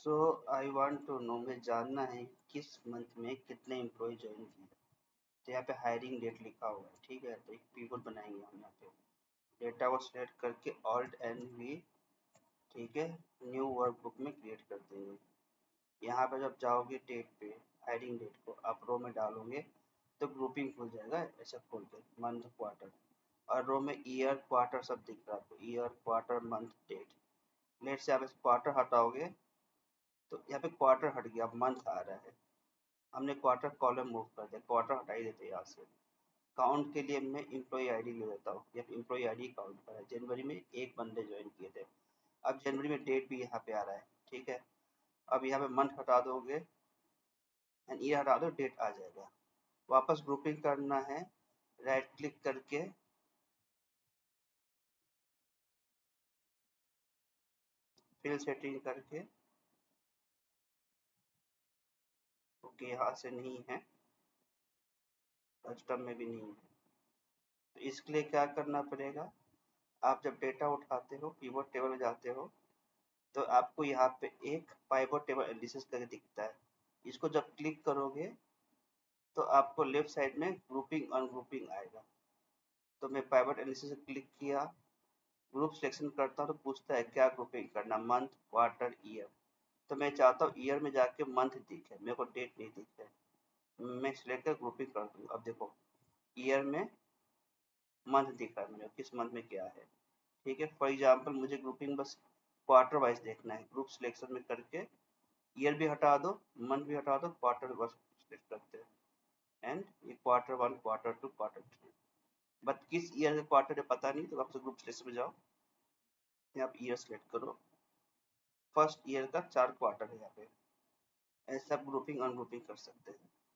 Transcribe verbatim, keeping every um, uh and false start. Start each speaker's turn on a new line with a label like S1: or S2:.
S1: So I want to know, मुझे जानना है किस मंथ में कितने एम्प्लॉय ज्वाइन किए। तो यहाँ पे हायरिंग डेट लिखा हुआ है, ठीक है। तो एक पिवट बनाएंगे हम यहाँ पे, डेटा को सिलेक्ट करके ऑल्ट एन वी, ठीक है, न्यू वर्कबुक में क्रिएट कर देंगे। यहाँ पे जब जाओगे डेट पे, हायरिंग डेट को आप रो में डालोगे तो ग्रुपिंग खुल जाएगा ऐसा खोल के, मंथ क्वार्टर, और रो में ईयर क्वार्टर सब दिख रहा है आपको, year quarter month date. Let's say आप इस क्वार्टर हटाओगे तो यहाँ पे क्वार्टर हट गया, अब मंथ आ रहा है। हमने क्वार्टर कॉलम मूव कर दिया, क्वार्टर हटा ही देते हैं यहाँ से। काउंट के लिए मैं एम्प्लॉय आईडी ले लेता हूँ, यहाँ एम्प्लॉय आईडी काउंट करा है। जनवरी में एक बंदे ज्वाइन किए थे, अब जनवरी में डेट भी यहाँ पे आ रहा है, ठीक है। अब यहाँ पे मंथ हटा दोगे एंड ईयर हटा दो, डेट आ जाएगा। वापस ग्रुपिंग करना है, राइट क्लिक करके फिल सेटिंग करके, ओके यहाँ से नहीं है, कस्टम में भी नहीं है, तो इसके लिए क्या करना पड़ेगा, आप जब डेटा उठाते हो पिवट टेबल में जाते हो तो आपको यहाँ पे एक पाइवट टेबल एनालिसिस करके दिखता है। इसको जब क्लिक करोगे तो आपको लेफ्ट साइड में ग्रुपिंग अनग्रुपिंग आएगा। तो मैं पाइवट एनालिसिस क्लिक किया, ग्रुप सिलेक्शन करता हूँ तो पूछता है क्या ग्रुपिंग करना, मंथ क्वार्टर ईयर। तो मैं चाहता हूँ ईयर में जाके मंथ दिखे, मेरे को डेट नहीं दिखे, मैं सिलेक्ट कर ग्रुपिंग कर दूँ। अब देखो ईयर में मंथ दिखा है मुझे, किस मंथ में क्या है, ठीक है। फॉर एग्जाम्पल मुझे ग्रुपिंग बस क्वार्टर वाइज देखना है, ग्रुप सिलेक्शन में करके ईयर भी हटा दो, मंथ भी हटा दो, क्वार्टर बस सिलेक्ट करते हैं एंड ये quarter one, quarter two, quarter three. But किस ईयर का क्वार्टर है पता नहीं, तो आपसे ग्रुप सिलेक्शन में जाओ, यहाँ पे ईयर सेलेक्ट करो, फर्स्ट ईयर का चार क्वार्टर है यहाँ पे। ऐसा ग्रुपिंग अनग्रुपिंग कर सकते हैं।